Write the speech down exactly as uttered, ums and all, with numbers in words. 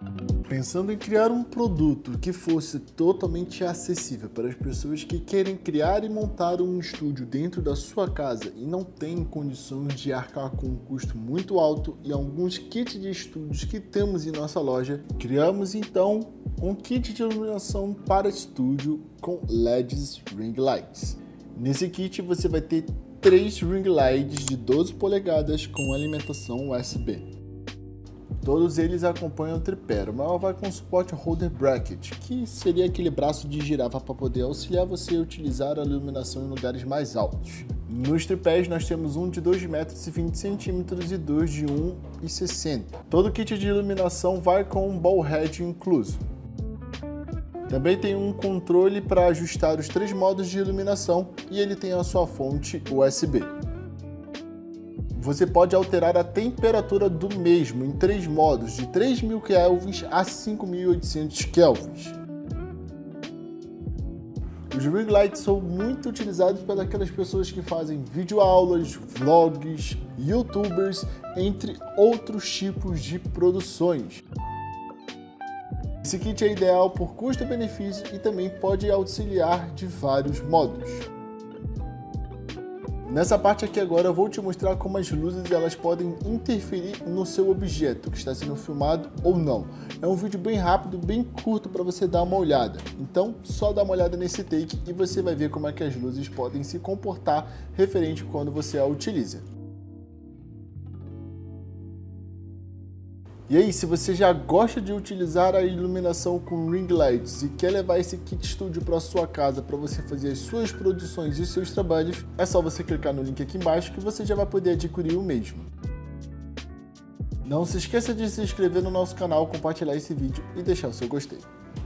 Pensando em criar um produto que fosse totalmente acessível para as pessoas que querem criar e montar um estúdio dentro da sua casa e não têm condições de arcar com um custo muito alto e alguns kits de estúdios que temos em nossa loja, criamos então um kit de iluminação para estúdio com L E Ds Ring Lights. Nesse kit você vai ter três ring lights de doze polegadas com alimentação U S B. Todos eles acompanham o tripé, o maior vai com suporte holder bracket, que seria aquele braço de girafa para poder auxiliar você a utilizar a iluminação em lugares mais altos. Nos tripés nós temos um de dois metros e vinte centímetros e dois de um metro e sessenta. Todo kit de iluminação vai com um ball head incluso. Também tem um controle para ajustar os três modos de iluminação e ele tem a sua fonte U S B. Você pode alterar a temperatura do mesmo em três modos, de três mil kelvins a cinco mil e oitocentos kelvins. Os ring lights são muito utilizados pelas pessoas que fazem videoaulas, vlogs, youtubers, entre outros tipos de produções. Esse kit é ideal por custo-benefício e também pode auxiliar de vários modos. Nessa parte aqui agora eu vou te mostrar como as luzes elas podem interferir no seu objeto que está sendo filmado ou não. É um vídeo bem rápido, bem curto para você dar uma olhada. Então só dá uma olhada nesse take e você vai ver como é que as luzes podem se comportar referente quando você a utiliza. E aí, se você já gosta de utilizar a iluminação com ring lights e quer levar esse kit estúdio para sua casa para você fazer as suas produções e seus trabalhos, é só você clicar no link aqui embaixo que você já vai poder adquirir o mesmo. Não se esqueça de se inscrever no nosso canal, compartilhar esse vídeo e deixar o seu gostei.